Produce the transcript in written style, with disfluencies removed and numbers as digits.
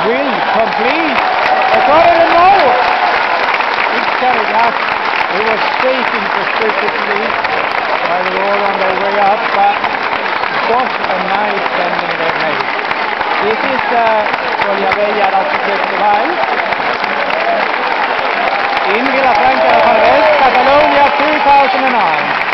will complete. They got it in more. It's carried up. It was waiting suspiciously while they were on their way up, but what a nice landing they made. This is the Soljabella Rally Festival in Villafranca de Fardel, Catalonia 2009.